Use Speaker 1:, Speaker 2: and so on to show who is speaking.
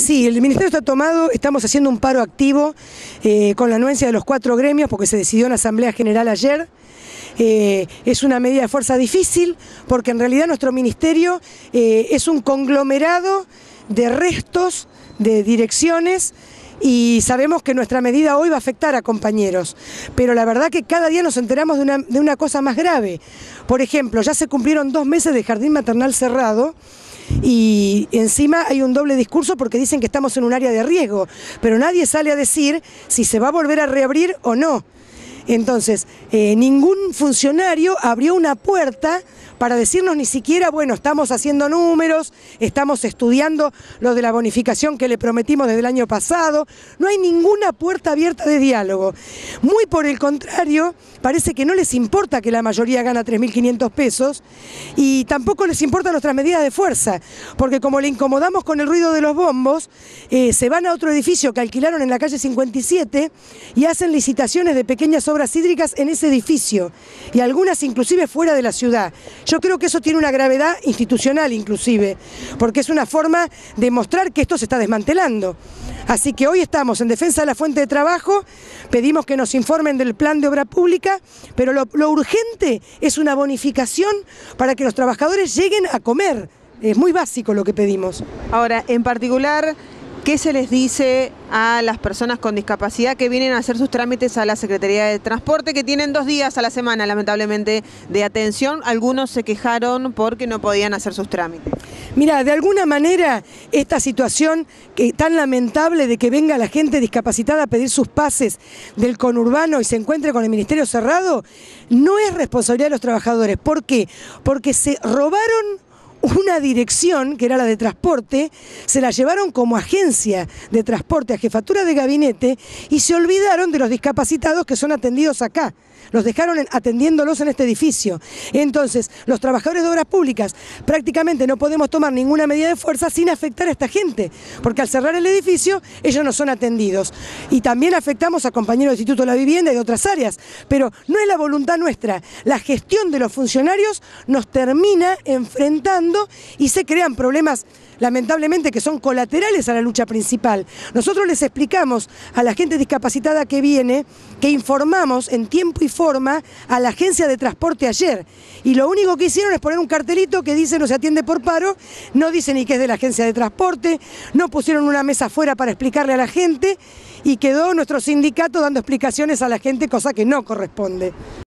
Speaker 1: Sí, el Ministerio está tomado, estamos haciendo un paro activo con la anuencia de los 4 gremios porque se decidió en Asamblea General ayer. Es una medida de fuerza difícil porque en realidad nuestro ministerio es un conglomerado de restos, de direcciones, y sabemos que nuestra medida hoy va a afectar a compañeros, pero la verdad que cada día nos enteramos de una cosa más grave. Por ejemplo, ya se cumplieron 2 meses de jardín maternal cerrado y encima hay un doble discurso porque dicen que estamos en un área de riesgo, pero nadie sale a decir si se va a volver a reabrir o no. Entonces, ningún funcionario abrió una puerta para decirnos ni siquiera, bueno, estamos haciendo números, estamos estudiando lo de la bonificación que le prometimos desde el año pasado. No hay ninguna puerta abierta de diálogo. Muy por el contrario, parece que no les importa que la mayoría gana 3.500 pesos y tampoco les importan nuestras medidas de fuerza, porque como le incomodamos con el ruido de los bombos, se van a otro edificio que alquilaron en la calle 57 y hacen licitaciones de pequeñas obras hídricas en ese edificio y algunas inclusive fuera de la ciudad. Yo creo que eso tiene una gravedad institucional inclusive, porque es una forma de mostrar que esto se está desmantelando. Así que hoy estamos en defensa de la fuente de trabajo, pedimos que nos informen del plan de obra pública, pero lo urgente es una bonificación para que los trabajadores lleguen a comer. Es muy básico lo que pedimos.
Speaker 2: Ahora, en particular, ¿qué se les dice a las personas con discapacidad que vienen a hacer sus trámites a la Secretaría de Transporte, que tienen 2 días a la semana, lamentablemente, de atención? Algunos se quejaron porque no podían hacer sus trámites.
Speaker 1: Mira, de alguna manera esta situación tan lamentable de que venga la gente discapacitada a pedir sus pases del conurbano y se encuentre con el ministerio cerrado, no es responsabilidad de los trabajadores. ¿Por qué? Porque se robaron una dirección, que era la de transporte, se la llevaron como agencia de transporte a jefatura de gabinete y se olvidaron de los discapacitados que son atendidos acá. Los dejaron atendiéndolos en este edificio. Entonces, los trabajadores de obras públicas prácticamente no podemos tomar ninguna medida de fuerza sin afectar a esta gente, porque al cerrar el edificio ellos no son atendidos. Y también afectamos a compañeros del Instituto de la Vivienda y de otras áreas, pero no es la voluntad nuestra. La gestión de los funcionarios nos termina enfrentando y se crean problemas, lamentablemente, que son colaterales a la lucha principal. Nosotros les explicamos a la gente discapacitada que viene, que informamos en tiempo y forma a la agencia de transporte ayer, y lo único que hicieron es poner un cartelito que dice no se atiende por paro, no dice ni que es de la agencia de transporte, no pusieron una mesa afuera para explicarle a la gente, y quedó nuestro sindicato dando explicaciones a la gente, cosa que no corresponde.